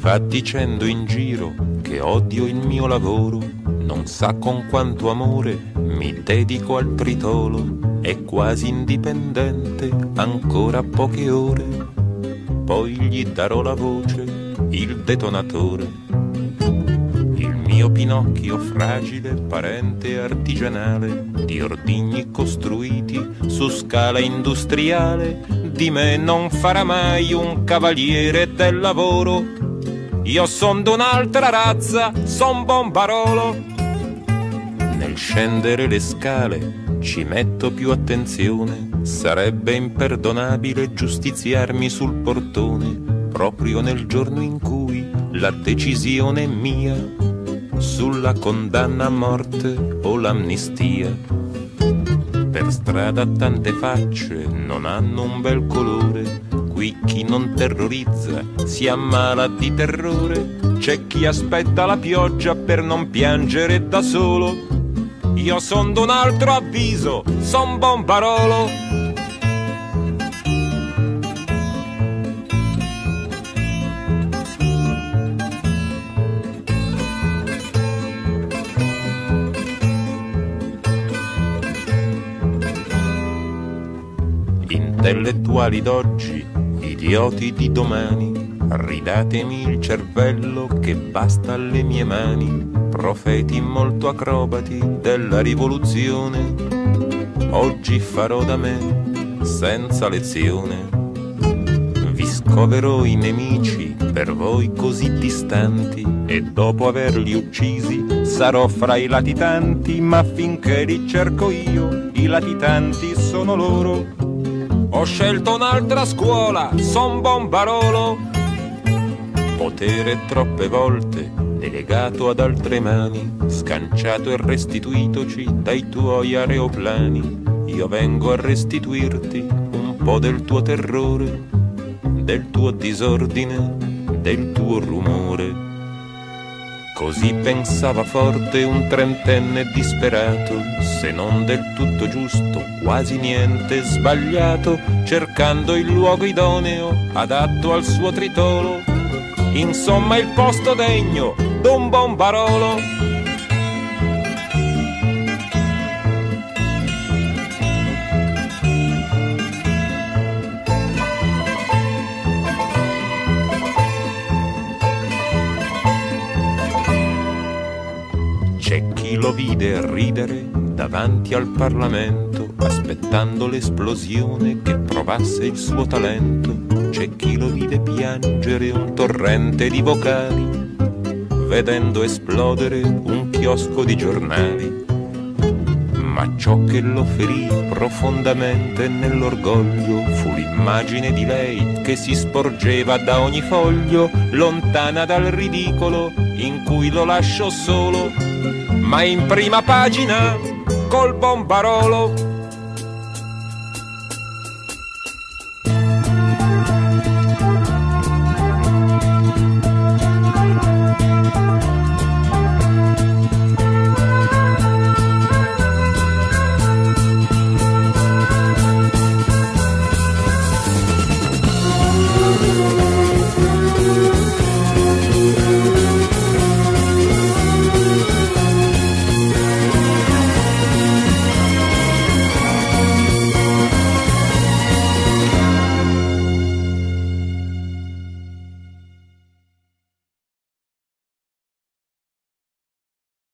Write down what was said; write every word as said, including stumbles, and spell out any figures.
va dicendo in giro che odio il mio lavoro, non sa con quanto amore mi dedico al tritolo, è quasi indipendente, ancora poche ore, poi gli darò la voce, il detonatore. Il mio Pinocchio fragile, parente artigianale, di ordigni costruiti su scala industriale, di me non farà mai un cavaliere del lavoro. Io son d'un'altra razza, son Bombarolo. Nel scendere le scale ci metto più attenzione, sarebbe imperdonabile giustiziarmi sul portone, proprio nel giorno in cui la decisione è mia sulla condanna a morte o l'amnistia. Per strada tante facce non hanno un bel colore, qui chi non terrorizza si ammala di terrore, c'è chi aspetta la pioggia per non piangere da solo. Io son d'un altro avviso, son Bombarolo. Intellettuali d'oggi, idioti di domani, ridatemi il cervello che basta alle mie mani, profeti molto acrobati della rivoluzione, oggi farò da me senza lezione. Vi scoverò i nemici per voi così distanti e dopo averli uccisi sarò fra i latitanti, ma finché li cerco io i latitanti sono loro. Ho scelto un'altra scuola, son Bombarolo. Potere troppe volte delegato ad altre mani, scanciato e restituitoci dai tuoi aeroplani. Io vengo a restituirti un po' del tuo terrore, del tuo disordine, del tuo rumore. Così pensava forte un trentenne disperato, se non del tutto giusto, quasi niente sbagliato, cercando il luogo idoneo, adatto al suo tritolo, insomma il posto degno d'un Bombarolo. C'è chi lo vide ridere davanti al Parlamento, aspettando l'esplosione che provasse il suo talento. C'è chi lo vide piangere un torrente di vocali, vedendo esplodere un chiosco di giornali. Ma ciò che lo ferì profondamente nell'orgoglio fu l'immagine di lei che si sporgeva da ogni foglio, lontana dal ridicolo in cui lo lasciò solo, ma in prima pagina col Bombarolo.